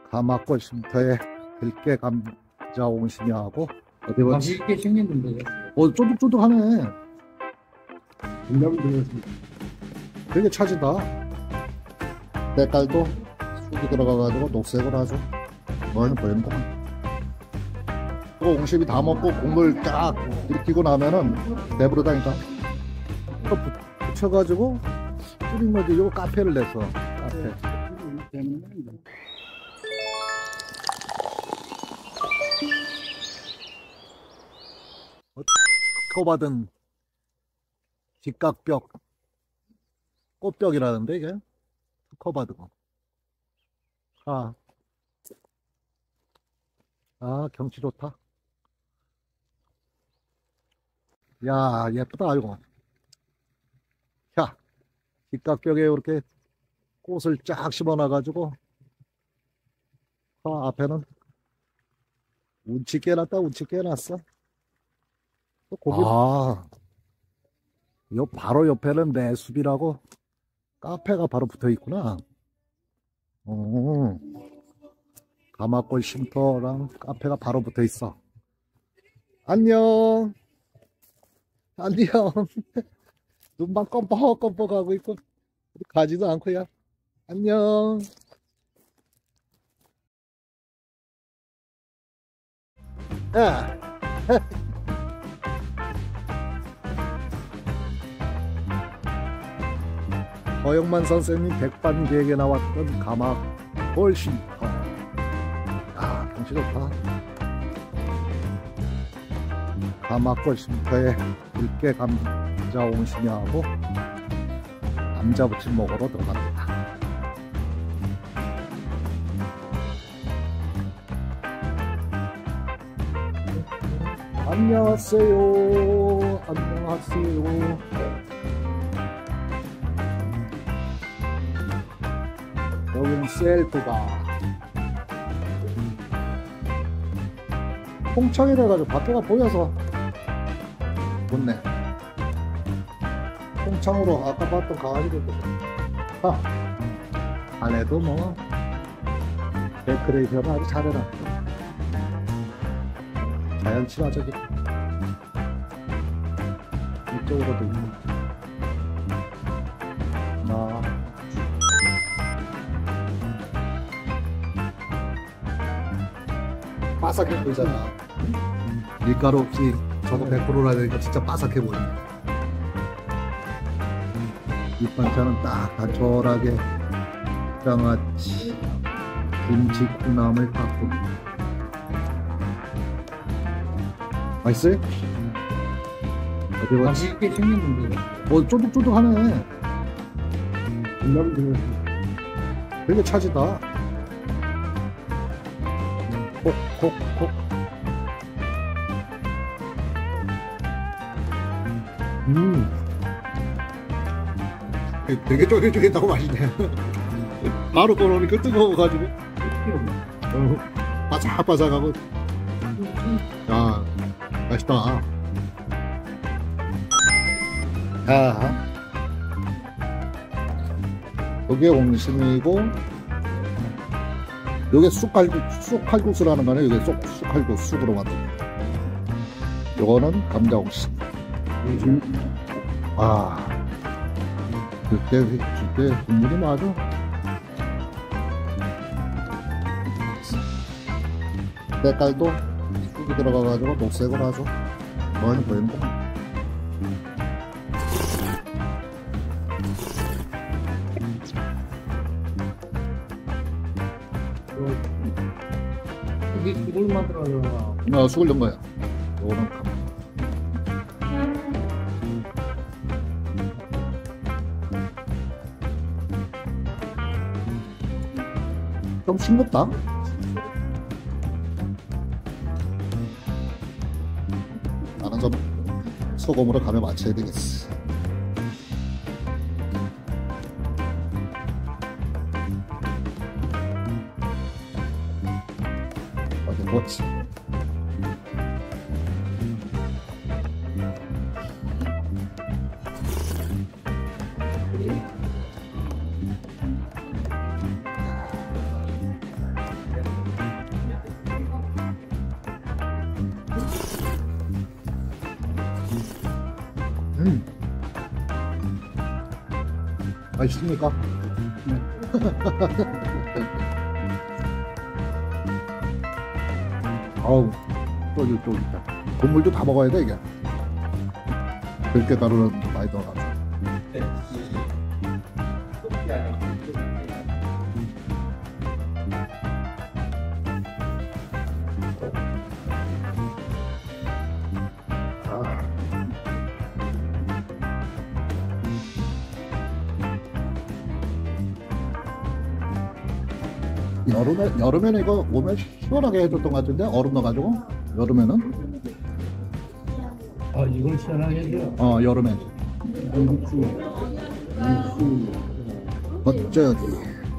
가마골 쉼터에 들깨 감자 옹심이하고 어디 봐. 맛있게 생겼는데요. 쪼득쪼득하네. 정답을 드렸습니다. 되게 차지다. 때깔도 쑥이 들어가가지고 녹색으로 아주 뭐하는 보이는구만. 또 옹심이 다 먹고 국물 쫙 일으키고 나면은 배부르다니까. 또 붙여가지고 끓인 거지. 이거 카페를 냈어. 카페. 특허받은 직각벽 꽃벽이라는데 이게 특허받은 거. 경치 좋다. 야, 예쁘다 이거. 야, 직각벽에 이렇게 꽃을 쫙 심어놔가지고 앞에는 운치 깨놨다. 운치 깨놨어. 또 고기. 요 바로 옆에는 내숲이라고 카페가 바로 붙어 있구나. 가마골 쉼터랑 카페가 바로 붙어 있어. 안녕. 안녕. 눈만 껌뻑껌뻑하고 있고 가지도 않고야. 안녕. 야. 허영만 선생님 백반기획에 나왔던 가마골 쉼터. 경치 좋다. 가마골 쉼터에 들깨 감자 옹심이하고 감자부침 먹으러 들어갑니다. 안녕하세요. 안녕하세요. 여기는 셀프바. 통창이 돼가지고 밖에가 보여서 좋네. 통창으로 아까 봤던 강아지들도 안에도 뭐 데코레이션을 아주 잘해놨고 자연 친화적인. 이쪽으로도 있고 바삭해 보이잖아. 밀가루 없이 저거 100%라 되니까 진짜 바삭해 보이네. 밑반찬은 딱 간절하게 장아찌, 김치, 콩나물, 깍두기. 맛있어요? 어디 봐. 맛있게 생겼는데요. 쪼득쪼득하네. 정답을 드렸습니다. 되게 차지다. 콕콕콕. 되게 쫄깃쫄깃하고 맛있네. 바로 꺼놓으니까 뜨거워가지고 바삭바삭하고. 야, 맛있다. 요게 옹심이고 요게 쑥칼국수라는 거네. 요게 쑥칼국수, 쑥으로 만든. 요거는 감자옹심. 그때 국물이 맞아. 때깔도 쑥이 들어가가지고 녹색으로 아주 많이 보이는구만. 이게 쑥을 만들어서 쑥을 넣은 거야. 요거는 좀 싱겁다. 나는 좀 소금으로 간을 맞춰야 되겠어. 어디 뭐지? 맛있습니까? 네. 아우, 쫄깃쫄깃다. 국물도 다 먹어야 돼, 이게. 들깨가루는 많이 넣어가지고. 여름에는 이거 오면 시원하게 해줬던 것 같은데, 얼음 넣어가지고. 여름에는? 아, 이걸 시원하게 해줘. 여름에. 육수. 어쩌기.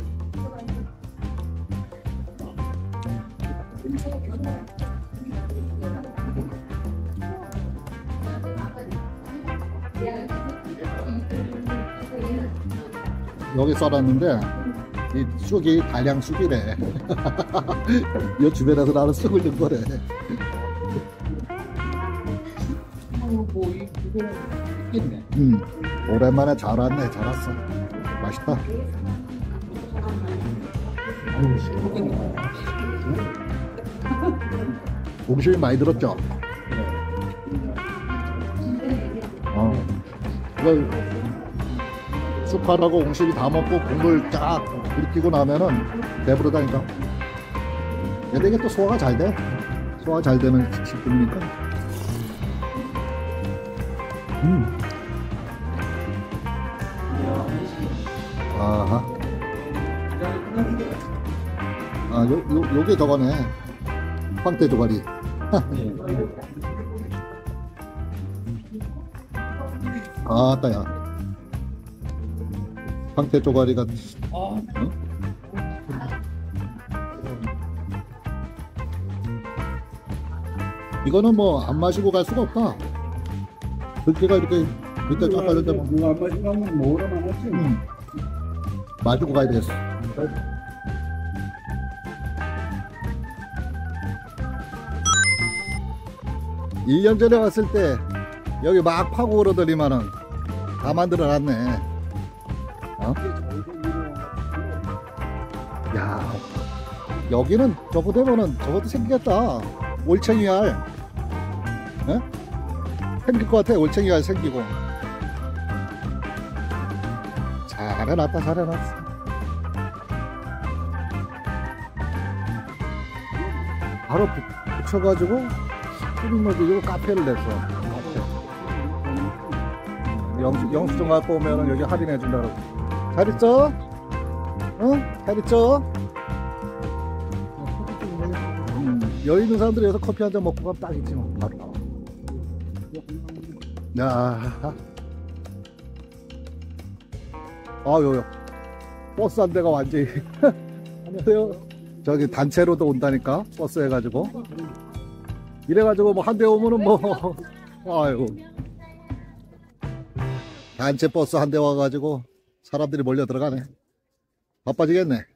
여기 써놨는데, 이 쑥이 달양 쑥이래. 이 주변에서 나는 쑥을 넣은 거래. 뭐, 이거 있겠네. 오랜만에 잘 왔네. 잘 왔어. 맛있다. 아유, 시끄럽겠네. 옹심이 많이 들었죠? 이걸 쑥하고 옹심이 다 먹고 국물 쫙 일으키고 나면은 배부르다니까. 근데 이게 또 소화가 잘 돼. 소화 잘 되는 식품이니까. 아하. 요게 저거네. 황태 조가리. 아따야. 황태 조가리가. 이거는 뭐 안 마시고 갈 수가 없다. 들깨가 이렇게 밑에 쫙 깔릴 때 뭐. 누가 한 번씩 하면 먹으라만 하지. 마시고 가야 되겠어. 일 년 전에 왔을 때 여기 막 파고 그러더니만은 다 만들어 놨네. 야, 여기는 저거 되면은 저것도 생기겠다. 올챙이알. 에? 생길 것 같아. 올챙이알 생기고. 잘해놨다. 잘해놨어. 바로 붙여가지고 끓이면서 카페를 냈어. 카페. 영수증 갖고 오면은 여기 할인해준다 그러고. 잘 있죠? 응? 잘 있죠? 여유 있는 사람들이 여기서 커피 한 잔 먹고 가면 딱 있지 뭐. 바로. 야. 요요. 버스 한 대가 완전히. 안녕하세요. 저기 단체로도 온다니까. 버스 해가지고. 이래가지고 뭐 한 대 오면은 뭐. 아이고. 단체 버스 한 대 와가지고 사람들이 몰려 들어가네. 바빠지겠네.